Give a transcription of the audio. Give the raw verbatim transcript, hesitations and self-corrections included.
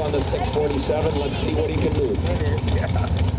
on the six forty-seven. Let's see what he can do.